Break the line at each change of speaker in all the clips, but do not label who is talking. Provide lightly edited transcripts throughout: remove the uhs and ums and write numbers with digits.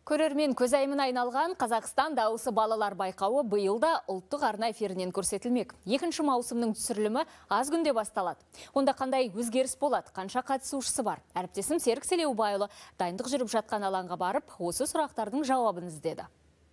Көрермен көзайымына айналған Қазақстан дауысы балалар байқауы биылда ұлттық арна эфирінен көрсетілмек. Екінші маусымның түсірілімі аз күнде басталады. Онда қандай өзгеріс болады, қанша қатысушысы бар? Әріптесім Серік Селеубайұлы дайындық жүріп жатқан алаңға барып, осы сұрақтардың жауабын іздеді.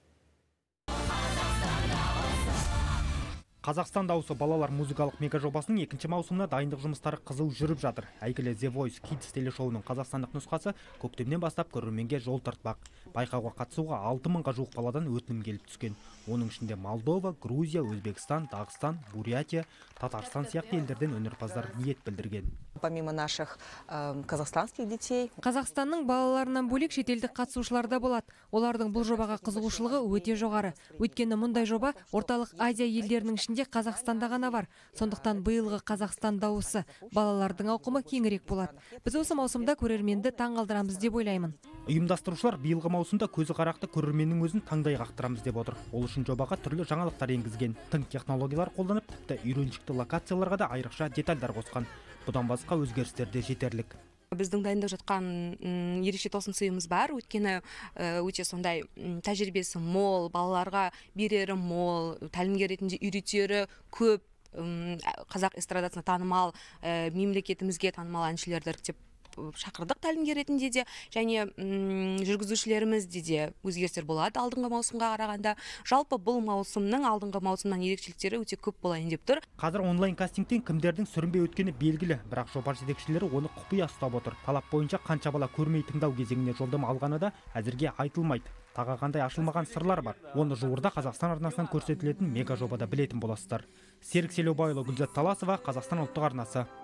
Қазақстан дауысы балалар музыкалық мегажобасының екінші маусымына дайындық жұмыстары қызу жүріп жатыр. Әйгілі The Voice Kids телешоуының қазақстандық нұсқасы көктемнен бастап көрерменге жол тартпақ. Байқауға қатысуға 6000-ға жуық баладан өтінім келіп түскен. Оның ішінде Молдова, Грузия, Өзбекстан, Дағыстан, Бурятия, Татарстан сияқты елдерден өнерпаздар ниет білдірген.
Помимо наших казахстанских детей,
Қазақстанның балаларынан бөлек шетелдік қатысушылар да болады. Олардың бұл жобаға қызығушылығы өте жоғары. Өйткені мұндай жоба орталық Азия елдерінің ішінде Қазақстанда ғана бар. Сондықтан биылғы Қазақстан дауысы балалардың ауқымы кеңірек болады. Біз осы маусымда көрерменді таң қалдырамыз деп ойлаймын.
Ұйымдастырушылар биылғы маусымда көзі қарақты көрерменнің өзін таңдай қақтырамыз деп отыр. Ол үшін жобаға түрлі жаңалықтар енгізген. Тың технологиялар қолданып, тіпті үйреншікті локацияларға да айрықша детальдар қосқан. Бұдан басқа өзгерістер де жетерлік.
Біздің дайындап жатқан ерекше тосын сыйымыз бар, өйткені өте сондай тәжірибесі мол, балаларға берері мол, тәлімгер ретінде үйретері көп, қазақ эстрадасына танымал, мемлекетімізге танымал әншілерді іріктеп шақырдық тәлімгер ретінде де, және жүргізушілерімізде де өзгерістер болады алдыңғы маусымға қарағанда. Жалпы бұл маусымның алдыңғы маусымнан ерекшеліктері өте көп болайын деп тұр.
Қазір онлайн кастингтен кімдердің сүрінбей өткені белгілі, бірақ жоба жетекшілері оны құпия ұстап отыр. Талап бойынша қанша бала көрмей тыңдау кезеңіне жолдама алғаны да әзірге айтылмайды. Тағы қандай ашылмаған сырлар бар. Оны жуырда Қазақстан арнасынан көрсетілетін мега жобада білетін боласыздар. Серік Селеубайұлы, Гүлзат Таласова, Қазақстан ұлттық арнасы.